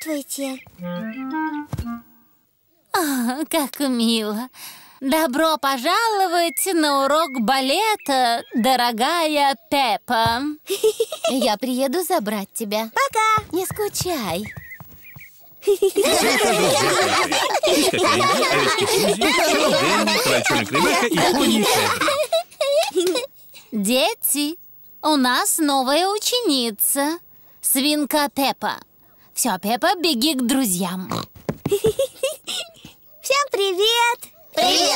Здравствуйте. Как мило. Добро пожаловать на урок балета, дорогая Пеппа. Я приеду забрать тебя. Пока. Не скучай. Дети, у нас новая ученица. Свинка Пеппа. Все, Пеппа, беги к друзьям. Всем привет! Привет,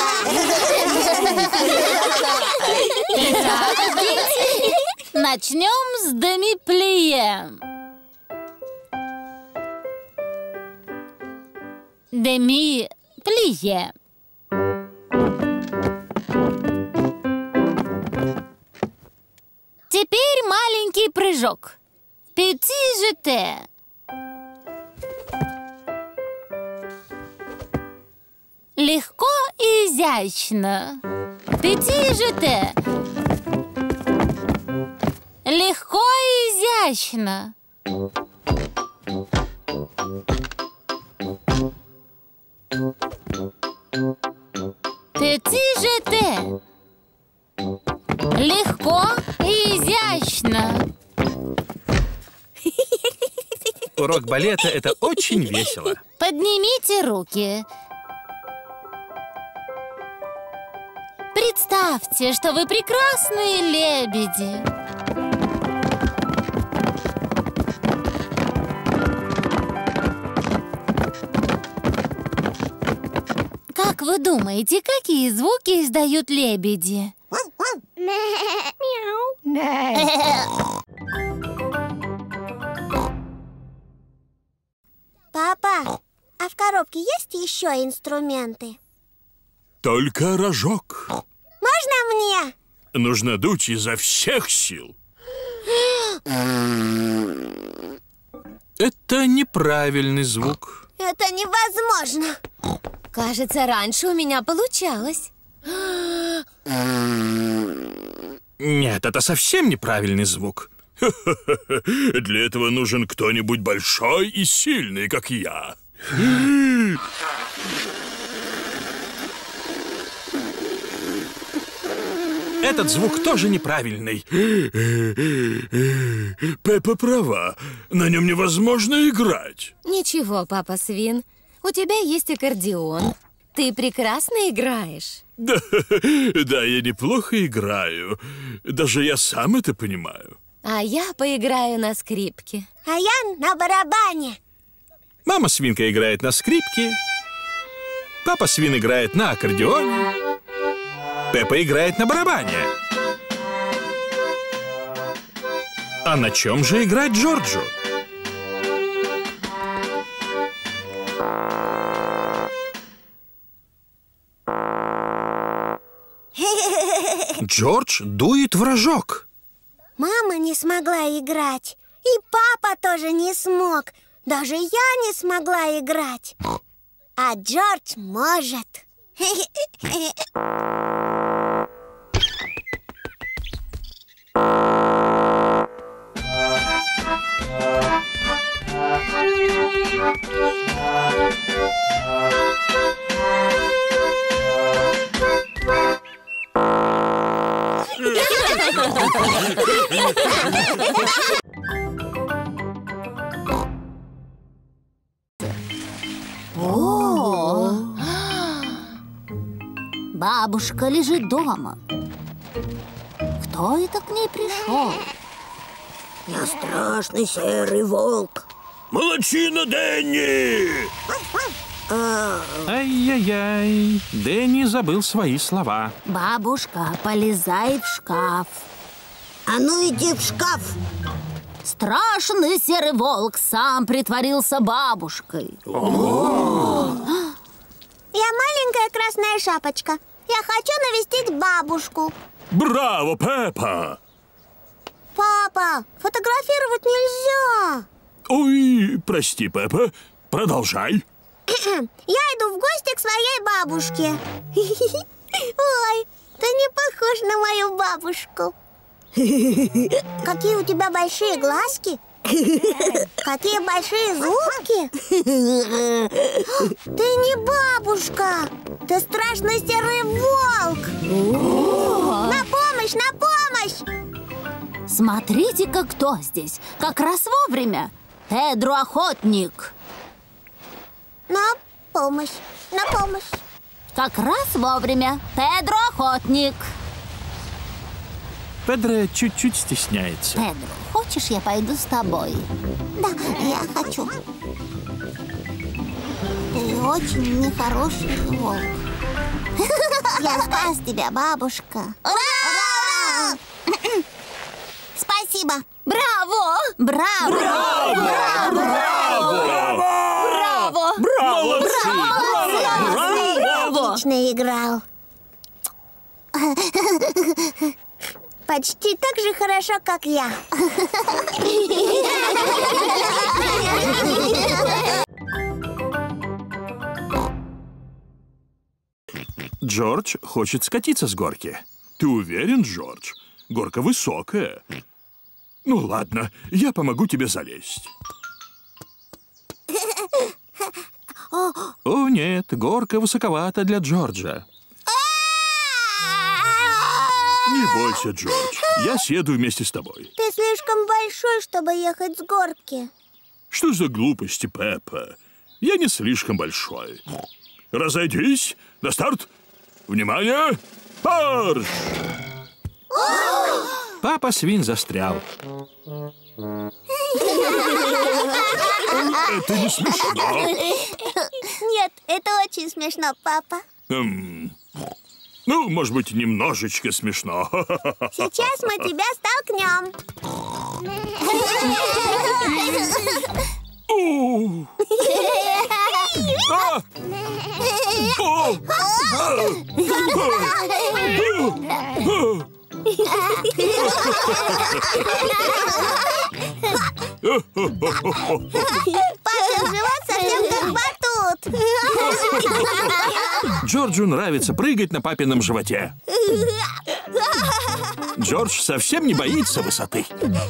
Итак, дети, начнем с демиплие. Демиплие. Теперь маленький прыжок. Petit-jeté. Легко и изящно. Petit-jeté. Легко и изящно. Petit-jeté. Легко и изящно. Урок балета – это очень весело. Поднимите руки. Представьте, что вы прекрасные лебеди. Как вы думаете, какие звуки издают лебеди? Папа, а в коробке есть еще инструменты? Только рожок. Можно мне? Нужно дуть изо всех сил. Это неправильный звук. Это невозможно. Кажется, раньше у меня получалось. Нет, это совсем неправильный звук. Для этого нужен кто-нибудь большой и сильный, как я. Этот звук тоже неправильный. Пеппа права. На нем невозможно играть. Ничего, папа Свин. У тебя есть аккордеон. Ты прекрасно играешь. Да, я неплохо играю. Даже я сам это понимаю. А я поиграю на скрипке. А я на барабане. Мама свинка играет на скрипке. Папа свин играет на аккордеоне. Пеппа играет на барабане. А на чем же играть Джорджу? Джордж дует в рожок. Мама не смогла играть. И папа тоже не смог. Даже я не смогла играть. А Джордж может. Бабушка лежит дома. Кто это к ней пришел? Я страшный серый волк. Молодчина, Дэнни! Ай-яй-яй, Дэнни забыл свои слова. Бабушка, полезай в шкаф. А ну иди в шкаф. Страшный серый волк сам притворился бабушкой. Я маленькая красная шапочка. Я хочу навестить бабушку. Браво, Пеппа! Папа, фотографировать нельзя. Ой, прости, Пеппа. Продолжай. Я иду в гости к своей бабушке. Ой, ты не похож на мою бабушку. Какие у тебя большие глазки. Какие большие зубки! Ты не бабушка! Ты страшный серый волк! На помощь, на помощь! Смотрите-ка, кто здесь. Как раз вовремя. Педро Охотник. На помощь, на помощь! Как раз вовремя. Педро Охотник. Педро чуть-чуть стесняется. Педро, хочешь, я пойду с тобой? Да, я хочу. Ты очень нехороший волк. Я спас тебя, бабушка. Ура! Спасибо. Браво! Браво! Браво! Отлично играл. Почти так же хорошо, как я. Джордж хочет скатиться с горки. Ты уверен, Джордж? Горка высокая. Ну ладно, я помогу тебе залезть. О, нет, горка высоковата для Джорджа. Не бойся, Джордж. Я съеду вместе с тобой. Ты слишком большой, чтобы ехать с горки. Что за глупости, Пеппа? Я не слишком большой. Разойдись. На старт. Внимание. Марш! Папа свин застрял. Это не смешно. Нет, это очень смешно, папа. Ну, может быть, немножечко смешно. Сейчас мы тебя столкнем. Папин живот совсем как батут. Джорджу нравится прыгать на папином животе. Джордж совсем не боится высоты.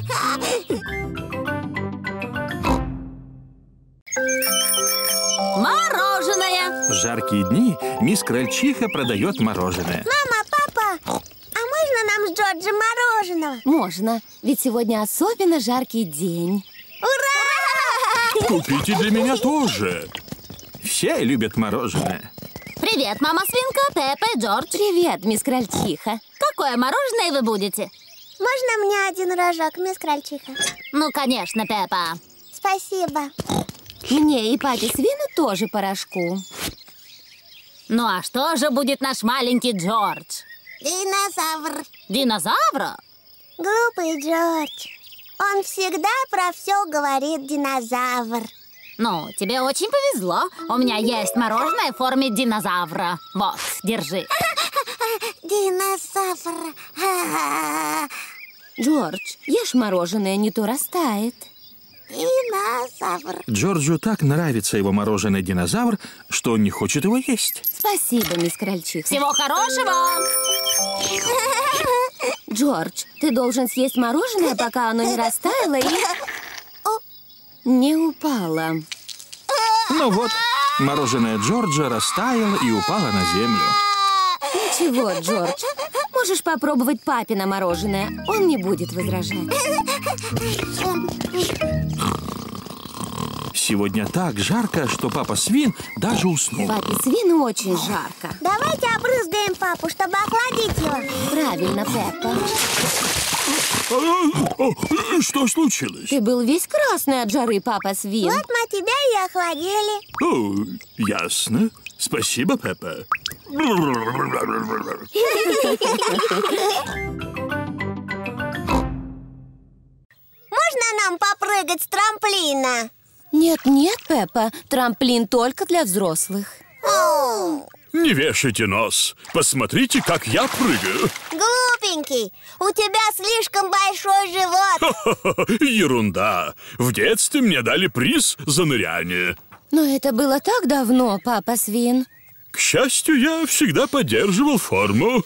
Мороженое! В жаркие дни мисс Крольчиха продает мороженое. Мама, папа, а можно нам с Джорджем мороженого? Можно, ведь сегодня особенно жаркий день. Ура! Купите для меня тоже. Все любят мороженое. Привет, мама свинка, Пеппа и Джордж. Привет, мисс Крольчиха. Какое мороженое вы будете? Можно мне один рожок, мисс Крольчиха? Ну, конечно, Пеппа. Спасибо. Мне и папе свину тоже порошку. Ну, а что же будет наш маленький Джордж? Динозавр. Динозавра? Глупый Джордж. Он всегда про все говорит динозавр. Ну, тебе очень повезло. У меня есть мороженое в форме динозавра. Вот, держи. Динозавр. Джордж, ешь мороженое, не то растает. Динозавр. Джорджу так нравится его мороженое динозавр, что он не хочет его есть. Спасибо, мисс Крольчиха. Всего хорошего! Джордж, ты должен съесть мороженое, пока оно не растаяло и не упало. Ну вот, мороженое Джорджа растаяло и упало на землю. Ничего, Джордж, можешь попробовать папино мороженое. Он не будет возражать. Сегодня так жарко, что папа свин даже уснул. Папе свину очень жарко. Давайте обрызгаем папу, чтобы охладить его. Правильно, Пеппа. Что случилось? Ты был весь красный от жары, папа свин. Вот мы тебя и охладили. О, ясно. Спасибо, Пеппа. Можно нам попрыгать с трамплина? Нет, Пеппа, трамплин только для взрослых. Не вешайте нос. Посмотрите, как я прыгаю. Глупенький, у тебя слишком большой живот. Ерунда. В детстве мне дали приз за ныряние. Но это было так давно, папа свин. К счастью, я всегда поддерживал форму.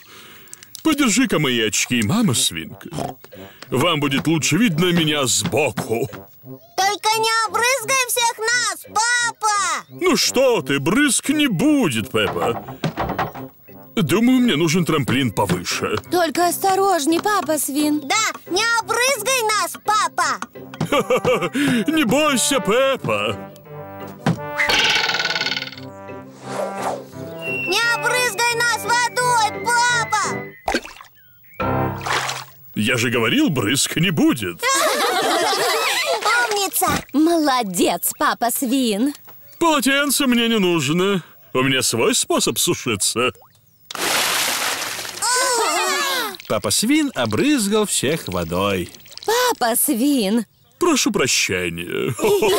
Подержи-ка мои очки, мама свинка. Вам будет лучше видно меня сбоку. Только не обрызгай всех нас, папа! Ну что ты, брызг не будет, Пеппа. Думаю, мне нужен трамплин повыше. Только осторожней, папа свин. Да, не обрызгай нас, папа! Не бойся, Пеппа. Не обрызгай нас водой, папа! Я же говорил, брызг не будет. Умница! Молодец, папа свин. Полотенце мне не нужно. У меня свой способ сушиться. Папа Свин обрызгал всех водой. Папа свин. Прошу прощения.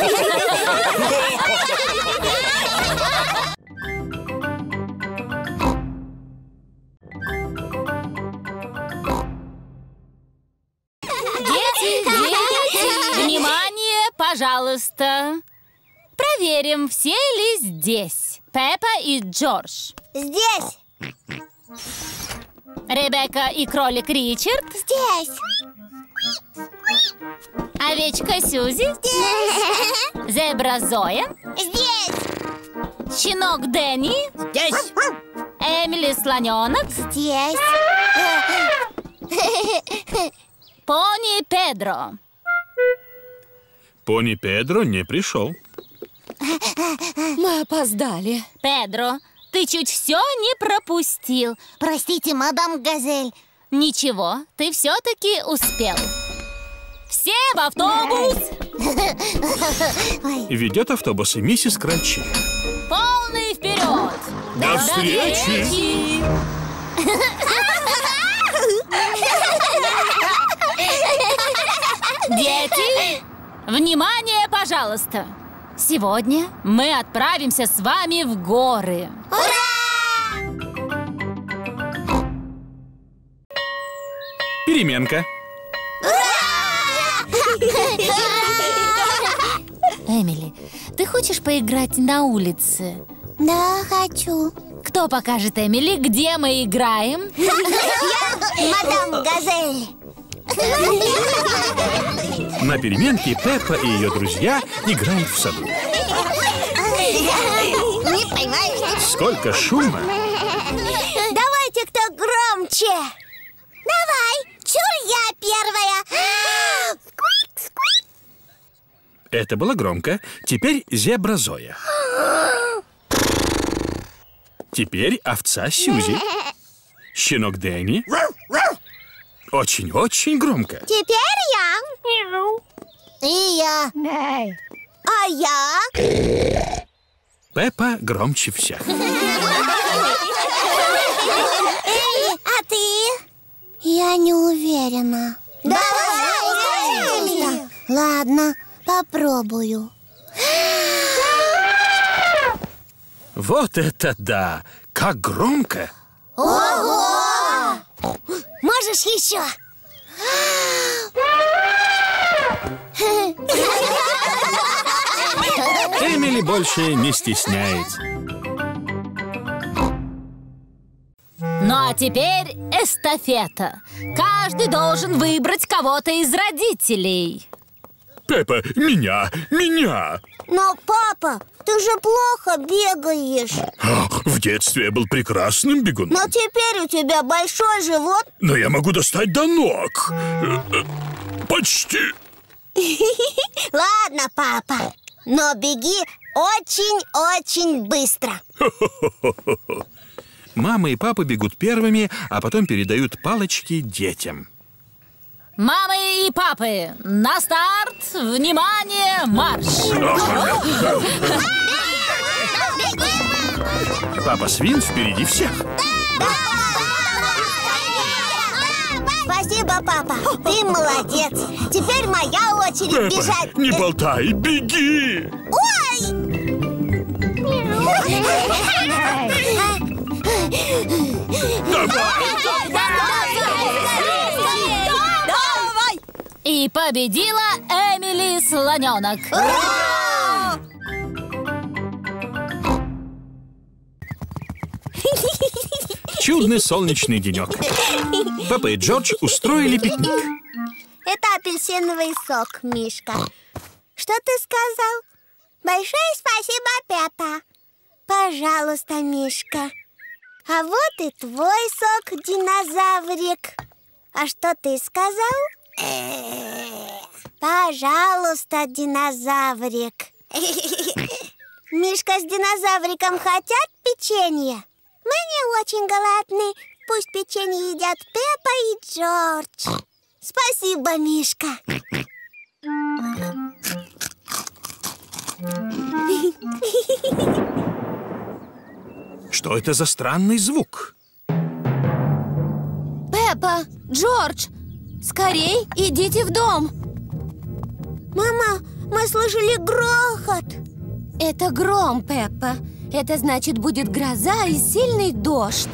Дети, внимание, пожалуйста. Проверим, все ли здесь Пеппа и Джордж. Здесь! Ребекка и кролик Ричард. Здесь! Овечка Сьюзи. Здесь! Зебра Зоя. Здесь! Щенок Дэнни. Здесь! Эмили Слоненок. Здесь! Пони Педро. Пони Педро не пришел. Мы опоздали. Педро, ты чуть все не пропустил. Простите, мадам Газель. Ничего, ты все-таки успел. Все в автобус! Ведет автобус и миссис Кранчиха. Полный вперед! До встречи! Дети, внимание, пожалуйста! Сегодня мы отправимся с вами в горы. Переменка. Эмили, ты хочешь поиграть на улице? Да, хочу. Кто покажет Эмили, где мы играем? Мадам Газель. На переменке Пеппа и ее друзья играют в саду. Не поймаешь. Сколько шума! Давайте кто громче. Давай, чур я первая. Это было громко. Теперь зебра Зоя. Теперь овца Сьюзи. Щенок Дэнни. Очень-очень громко. Теперь я. И я. А я? Пеппа громче всех. А ты? Я не уверена. Давай. Ладно, попробую. Вот это да! Как громко! Ого! Можешь еще? Эмили больше не стесняется. Ну а теперь эстафета. Каждый должен выбрать кого-то из родителей. Пеппа, меня! Но, папа, ты же плохо бегаешь. В детстве я был прекрасным бегуном. Но теперь у тебя большой живот. Но я могу достать до ног. Почти. Ладно, папа, но беги очень-очень быстро. Мама и папа бегут первыми, а потом передают палочки детям. Мамы и папы, на старт! Внимание, марш! Папа Свин впереди всех. Спасибо, папа, ты молодец. Теперь моя очередь Пеппа, бежать. не болтай, беги! Давай! И победила Эмили Слоненок. Чудный солнечный денек. Папа и Джордж устроили пикник. Это апельсиновый сок, Мишка. Что ты сказал? Большое спасибо, Пеппа. Пожалуйста, Мишка. А вот и твой сок, динозаврик. А что ты сказал? Пожалуйста, динозаврик. Мишка с динозавриком хотят печенье? Мы не очень голодны. Пусть печенье едят Пеппа и Джордж. Спасибо, Мишка. Что это за странный звук? Пеппа, Джордж, скорей идите в дом. Мама, мы слышали грохот. Это гром, Пеппа. Это значит, будет гроза и сильный дождь.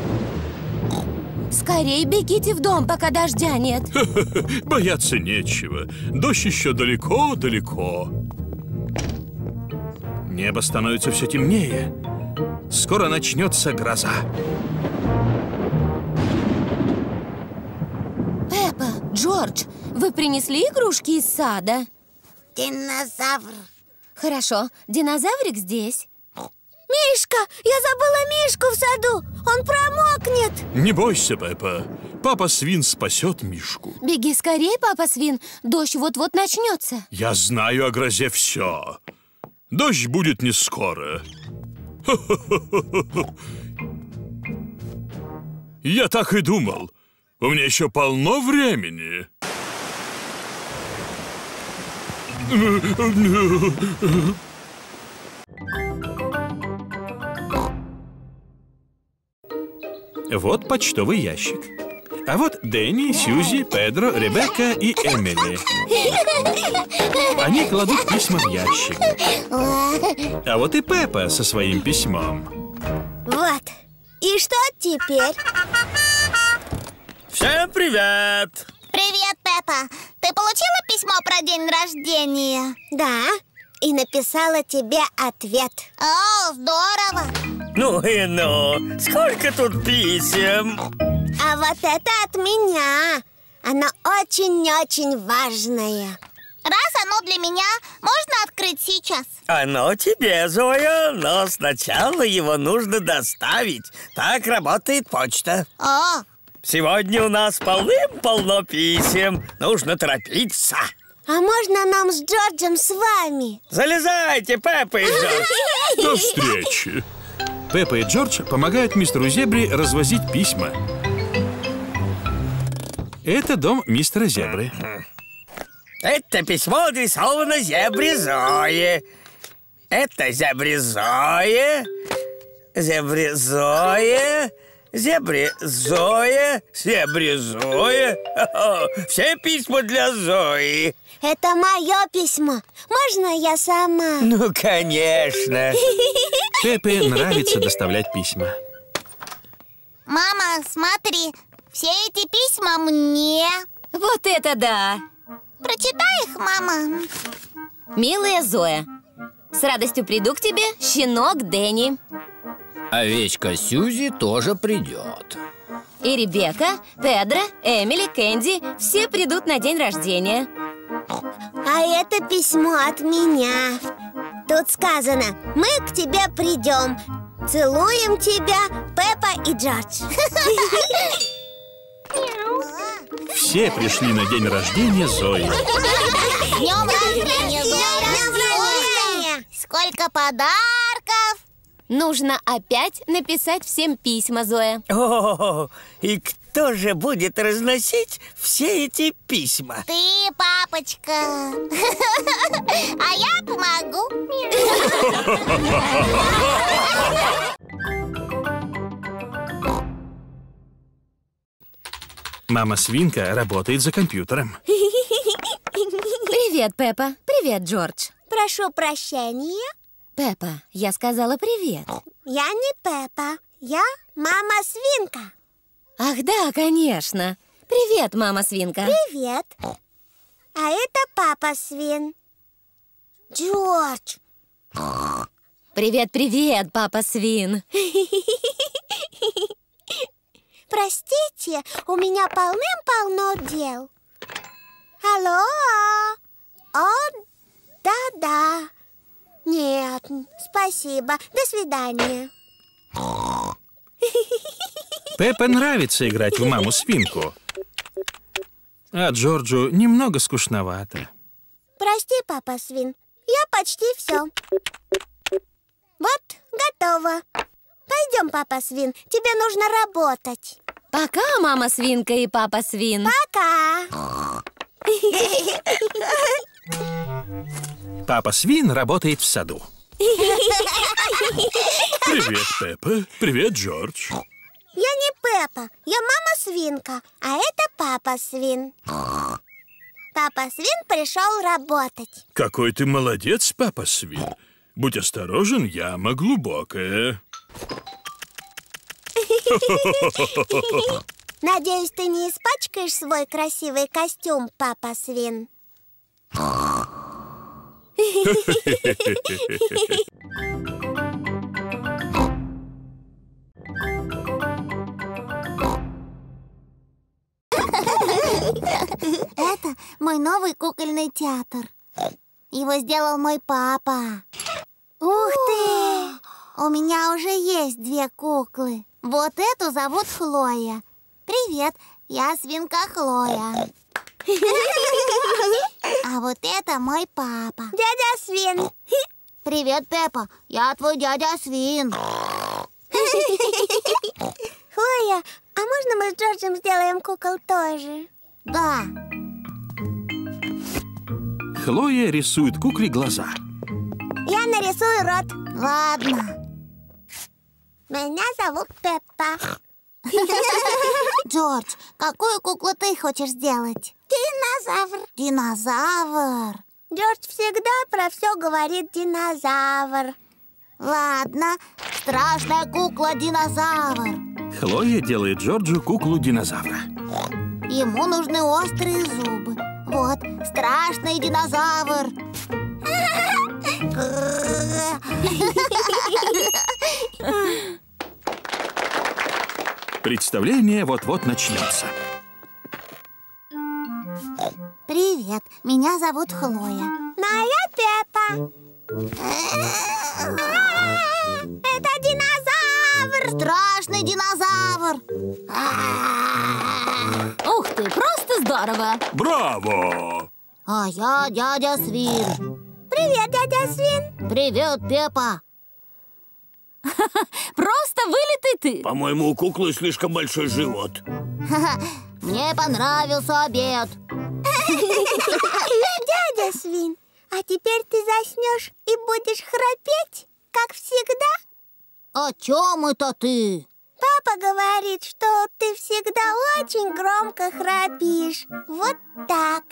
Скорей бегите в дом, пока дождя нет. Бояться нечего. Дождь еще далеко-далеко. Небо становится все темнее. Скоро начнется гроза. Пеппа, Джордж, вы принесли игрушки из сада? Динозавр. Хорошо, динозаврик здесь. Мишка, я забыла Мишку в саду. Он промокнет. Не бойся, Пеппа. Папа Свин спасет Мишку. Беги скорее, папа Свин. Дождь вот-вот начнется. Я знаю о грозе все. Дождь будет не скоро. Я так и думал. У меня еще полно времени. Вот почтовый ящик. А вот Дэнни, Сьюзи, Педро, Ребекка и Эмили. Они кладут письма в ящик. А вот и Пеппа со своим письмом. Вот. И что теперь? Всем привет! Привет, Пеппа. Ты получила письмо про день рождения? Да. И написала тебе ответ. О, здорово. Ну и ну, сколько тут писем? А вот это от меня. Оно очень-очень важное. Раз оно для меня, можно открыть сейчас? Оно тебе, Зоя, но сначала его нужно доставить. Так работает почта. О, Сегодня у нас полным-полно писем. Нужно торопиться. а можно нам с Джорджем с вами? Залезайте, Пеппа и Джордж. До встречи. Пеппа и Джордж помогают мистеру Зебре развозить письма. Это дом мистера Зебры. Это письмо адресовано зебре Зое. Это зебре Зое. Зебре Зое. Зебре Зое. Зебре Зое. Все письма для Зои. Это мое письмо. Можно я сама? Ну, конечно. Пеппе нравится доставлять письма. Мама, смотри, все эти письма мне. Вот это да! Прочитай их, мама. Милая Зоя, с радостью приду к тебе, щенок Дэнни. Овечка Сьюзи тоже придет. И Ребекка, Педро, Эмили, Кэнди все придут на день рождения. А это письмо от меня. Тут сказано: мы к тебе придем. Целуем тебя, Пеппа и Джордж. Все пришли на день рождения Зои. С днем рождения, Зоя! Сколько подарков! Нужно опять написать всем письма, Зоя. О, и кто же будет разносить все эти письма? Ты, папочка. А я помогу. Мама Свинка работает за компьютером. Привет, Пеппа. Привет, Джордж. Прошу прощения. Пеппа, я сказала привет. Я не Пеппа. Я мама Свинка. Ах да, конечно. Привет, мама Свинка. Привет. А это папа Свин. Джордж. Привет-привет, папа Свин. Простите, у меня полным-полно дел. Алло? Спасибо. До свидания. Пеппе нравится играть в маму-свинку, а Джорджу немного скучновато. Прости, папа свин. Я почти все. Вот, готово. Пойдем, папа свин. Тебе нужно работать. Пока, мама свинка и папа свин. Пока. Папа свин работает в саду. Привет, Пеппа. Привет, Джордж. Я не Пеппа, я мама-свинка, а это папа свин. Папа свин пришел работать. Какой ты молодец, папа свин. Будь осторожен, яма глубокая. Надеюсь, ты не испачкаешь свой красивый костюм, папа свин. Это мой новый кукольный театр. Его сделал мой папа. Ух ты! У меня уже есть 2 куклы. Вот эту зовут Хлоя. Привет, я свинка Хлоя. А вот это мой папа. Дядя свин. Привет, Пеппа, я твой дядя свин. Хлоя, а можно мы с Джорджем сделаем кукол тоже? Да. Хлоя рисует кукле глаза. Я нарисую рот. Ладно. Меня зовут Пеппа. Джордж, какую куклу ты хочешь сделать? Динозавр. Динозавр. Джордж всегда про все говорит динозавр. Ладно, страшная кукла-динозавр. Хлоя делает Джорджу куклу динозавра. Ему нужны острые зубы. Вот, страшный динозавр. Представление вот-вот начнется. Привет, меня зовут Хлоя. Но я Пеппа. Это динозавр. Страшный динозавр. Ух ты, просто здорово! Браво! А я дядя Свин. Привет, дядя свин. Привет, Пеппа. Просто вылитый ты! По-моему, у куклы слишком большой живот. Мне понравился обед. Дядя свин, а теперь ты заснешь и будешь храпеть, как всегда? О чем это ты? Папа говорит, что ты всегда очень громко храпишь. Вот так.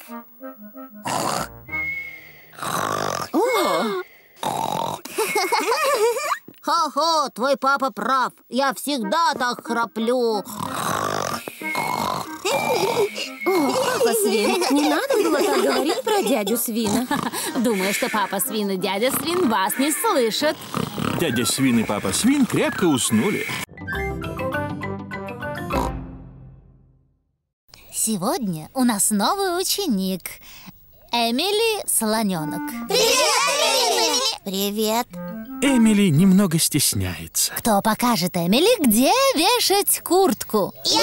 Хо-хо, твой папа прав. Я всегда так храплю. Папа свин, не надо было так говорить про дядю свина. Думаю, что папа свин и дядя свин вас не слышат. Дядя свин и папа свин крепко уснули. Сегодня у нас новый ученик. Эмили Слоненок. Привет. Эмили немного стесняется. Кто покажет Эмили, где вешать куртку? Я!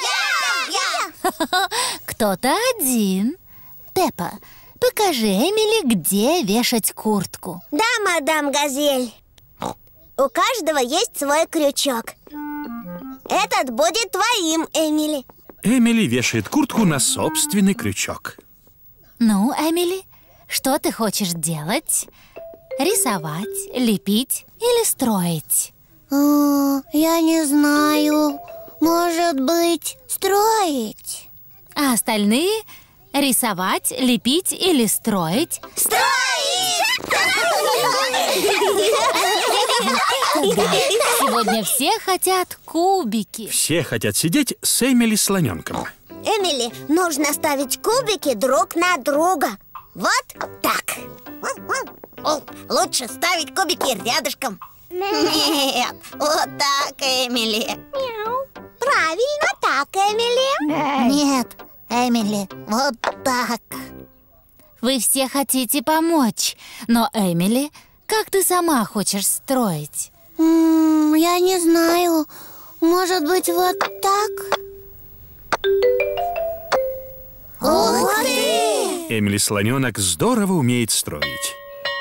Кто-то один. Пеппа, покажи Эмили, где вешать куртку. Да, мадам Газель. У каждого есть свой крючок. Этот будет твоим, Эмили. Эмили вешает куртку на собственный крючок. Ну, Эмили, что ты хочешь делать? Рисовать, лепить или строить? Я не знаю. Может быть, строить? А остальные рисовать, лепить или строить? Сегодня все хотят кубики. Все хотят сидеть с Эмили Слоненком. Эмили, нужно ставить кубики друг на друга. Вот так. Лучше ставить кубики рядышком. Нет, вот так, Эмили. Правильно так, Эмили. Нет, Эмили, вот так. Вы все хотите помочь, но Эмили Как ты сама хочешь строить? Я не знаю. Может быть, вот так? Ух ты! Эмили Слоненок здорово умеет строить.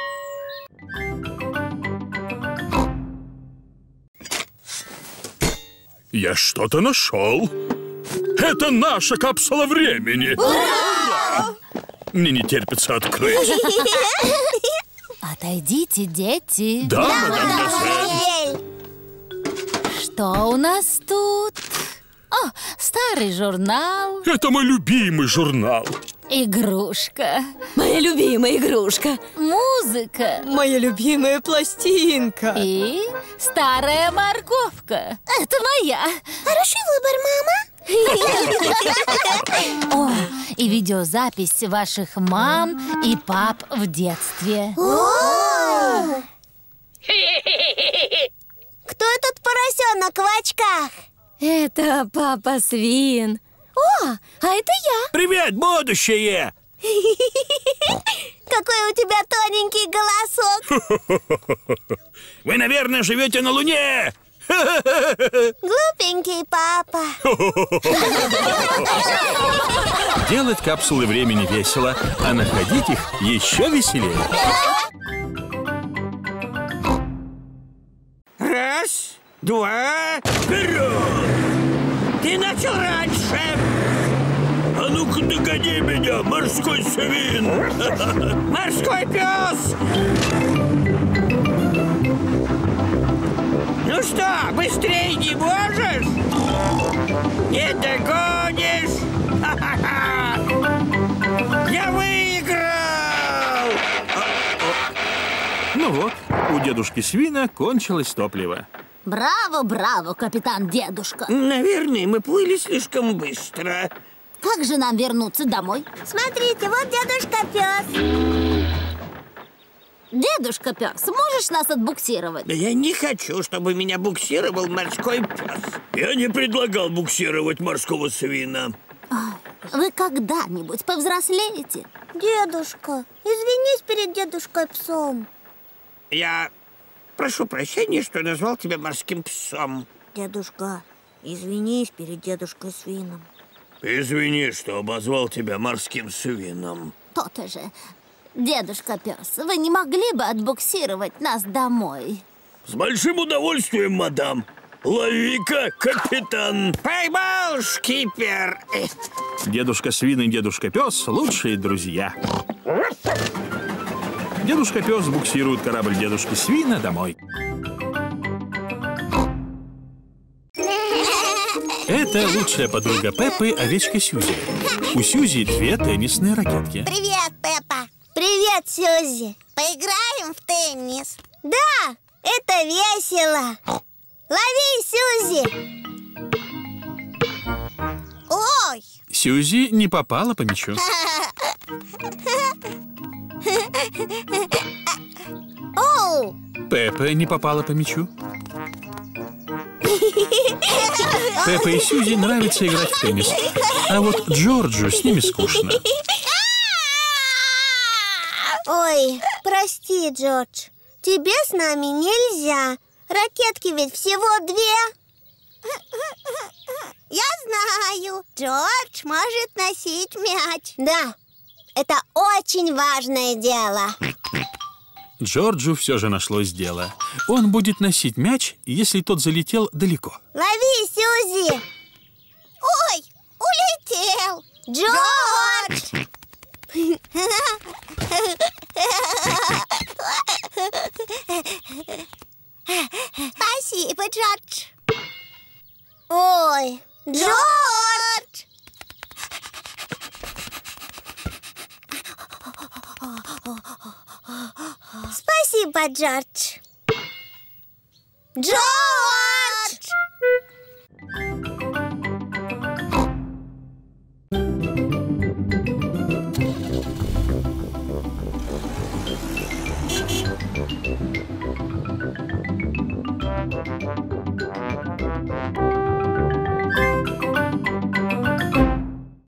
Я что-то нашел. Это наша капсула времени. Ура! Мне не терпится открыть. Отойдите, дети. Да, мадам. Что у нас тут? О, старый журнал. Это мой любимый журнал. Игрушка. Моя любимая игрушка. Музыка. Моя любимая пластинка. И старая морковка. Это моя. Хороший выбор, мама. О, и видеозапись ваших мам и пап в детстве. Кто этот поросенок в очках? Это папа Свин. О, а это я. Привет, будущее! Какой у тебя тоненький голосок. Вы, наверное, живете на Луне. Глупенький папа. Делать капсулы времени весело, а находить их еще веселее. Раз, два, вперед! Ты начал раньше! А ну-ка догони меня, морской свин! Морской пес! Ну что, быстрее не можешь? Не догонишь? Ха-ха-ха! Я выиграл! Ну вот, у дедушки Свина кончилось топливо. Браво, браво, капитан Дедушка. Наверное, мы плыли слишком быстро. Как же нам вернуться домой? Смотрите, вот дедушка пес. Дедушка пес, можешь нас отбуксировать? Да я не хочу, чтобы меня буксировал морской пес. Я не предлагал буксировать морского свина. Вы когда-нибудь повзрослеете? Дедушка, извинись перед дедушкой псом. Я прошу прощения, что назвал тебя морским псом. Дедушка, извинись перед дедушкой свином. Извини, что обозвал тебя морским свином. То-то же. Дедушка пес, вы не могли бы отбуксировать нас домой? С большим удовольствием, мадам. Лови-ка, капитан. Поймал, шкипер. Дедушка Свин и дедушка Пес – лучшие друзья. Дедушка Пес буксирует корабль дедушки Свина домой. Это лучшая подруга Пеппы, овечка Сьюзи. У Сьюзи 2 теннисные ракетки. Привет, Пеппа. Привет, Сьюзи. Поиграем в теннис? Да, это весело. Лови, Сьюзи. Ой. Сьюзи не попала по мячу. Оу. Пеппа не попала по мячу. Пеппа и Сьюзи нравится играть в теннис. А вот Джорджу с ними скучно. Ой, прости, Джордж. Тебе с нами нельзя. Ракетки ведь всего 2. Я знаю. Джордж может носить мяч. Да, это очень важное дело. Джорджу все же нашлось дело. Он будет носить мяч, если тот залетел далеко. Лови, Сьюзи. Ой, улетел. Джордж! Спасибо, Джордж. Ой, Джордж! Спасибо, Джордж. Джордж!